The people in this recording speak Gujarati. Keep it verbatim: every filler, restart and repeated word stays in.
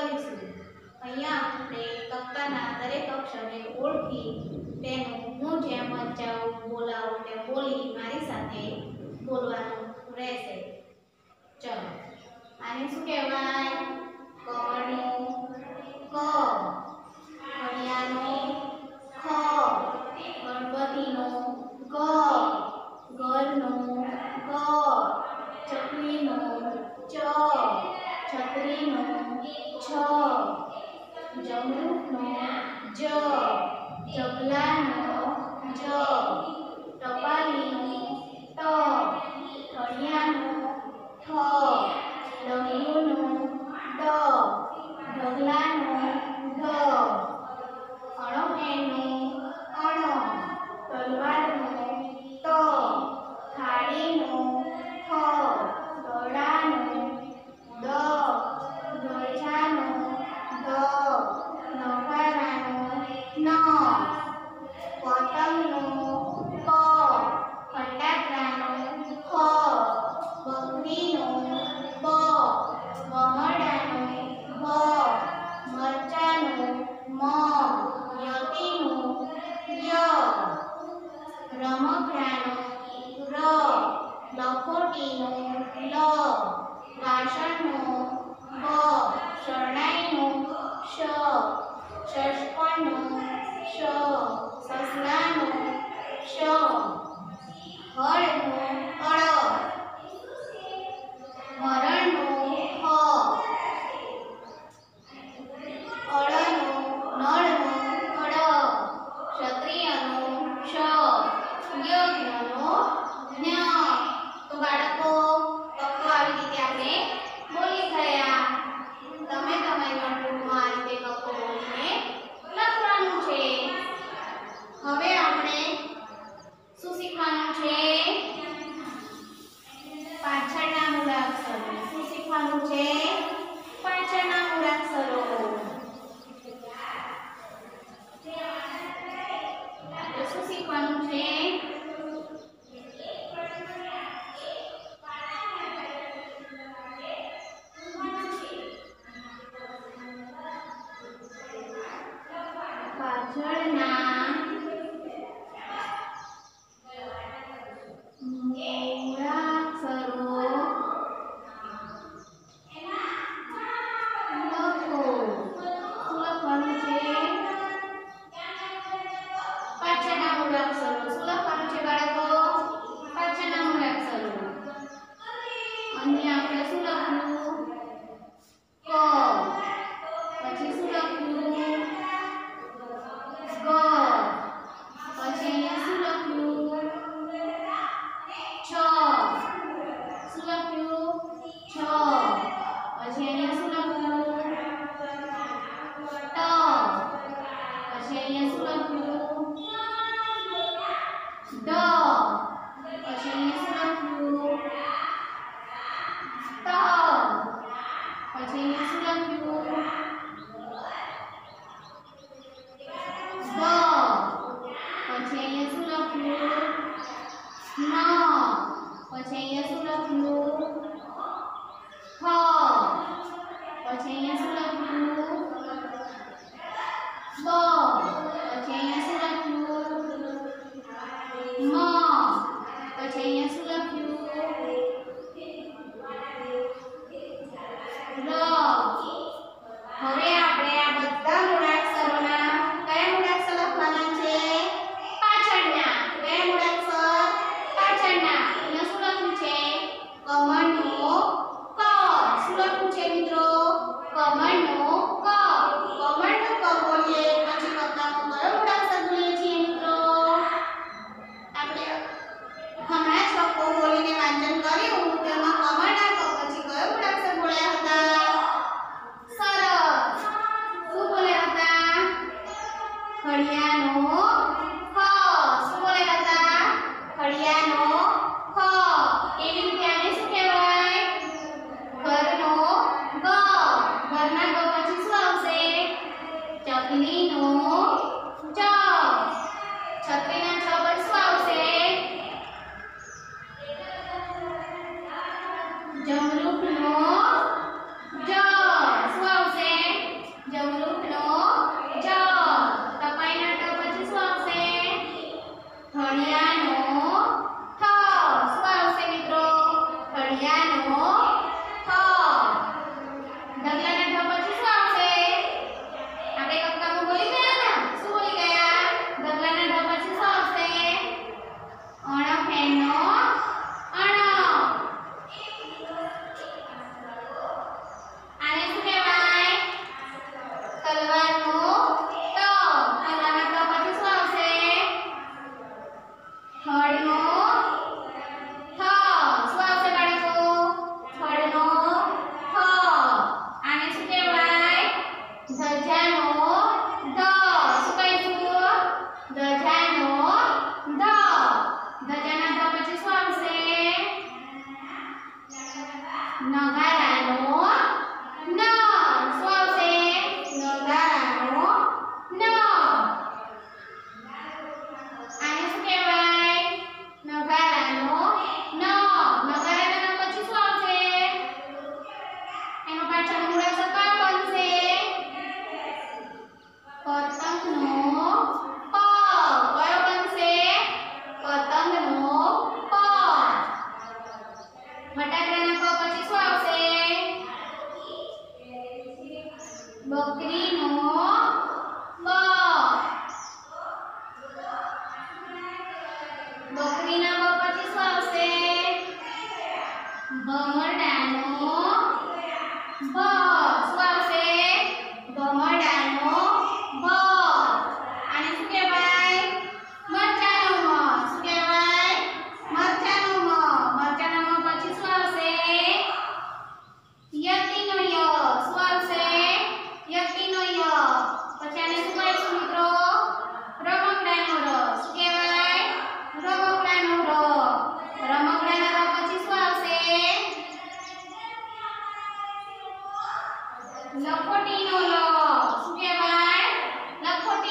કરીશું। અહીંયા આપણે કક્કાના દરેક અક્ષરને ઓળખી તેનું હું જેમ વંચાવું બોલાવું તેમ બોલી મારી સાથે બોલવાનું રહેશે। ચલો, આને શું કહેવાય? કનું ક, ઘડિયાળનું ખ, ગણપતિનું ગ, ઘરનું ગ, ચકલીનું ચ, છત્રીનું છ, જમરૂખનું જ, જગલાનું જ, ટપાલીનું ટ, ઘડિયાળનું ઠ, ડગલુંનું ડ, ઢગલાનું ઢ, અણકેણનું અણ, તલવારનું ત, થાળીનું થ, દડાનું દ, ગજાનું દ, નગારાનું ન, પતંગનું પ, ફટાકડાનું ફ, બકરીનું બ, ભમરડાનું ભ, મરચાનું મ, યતિનું ય, રમકડાનું ર, લખોટીનું લ, વાસણનું વ, શરણાઈનું શ, ષષ્ઠકણનું શ, સસલાનું શ, હળનું અળ, હરણનું હ, અળનું નળનું અળ, ક્ષત્રિયનું ક્ષ, યજ્ઞનું જ્ઞ। તો બાળકો, કક્કો આવી રીતે આપણે બોલી ગયા। તમે તમારી નોટબુકમાં આ રીતે કક્કો બોલીને લખવાનું છે। હવે આપણે શું શીખવાનું છે? પાછળના મૂળાક્ષરો। શું શીખવાનું છે? પાછળના મૂળાક્ષરો। તો શું શીખવાનું છે? પાછળના જમરૂખનો જ શું આવશે? બકરીનો બ, બકરીના બ પછી શું આવશે? ભમરડાનો ભ, શું આવશે? ભમરડાનો ભ. આને શું કહેવાય? મરચાનો મ. શું કહેવાય? મરચાનો મ. મરચાના મ પછી શું આવશે? યતિનો ય. શું આવશે? યતિનો ય. પછી આને શું કહીશું મિત્રો? રમકડાનો ર. શું કહેવાય? રમકડાનો ર. રમકડાના ર પછી શું આવશે? લખોટીનો લ. શું કહેવાય? લખોટી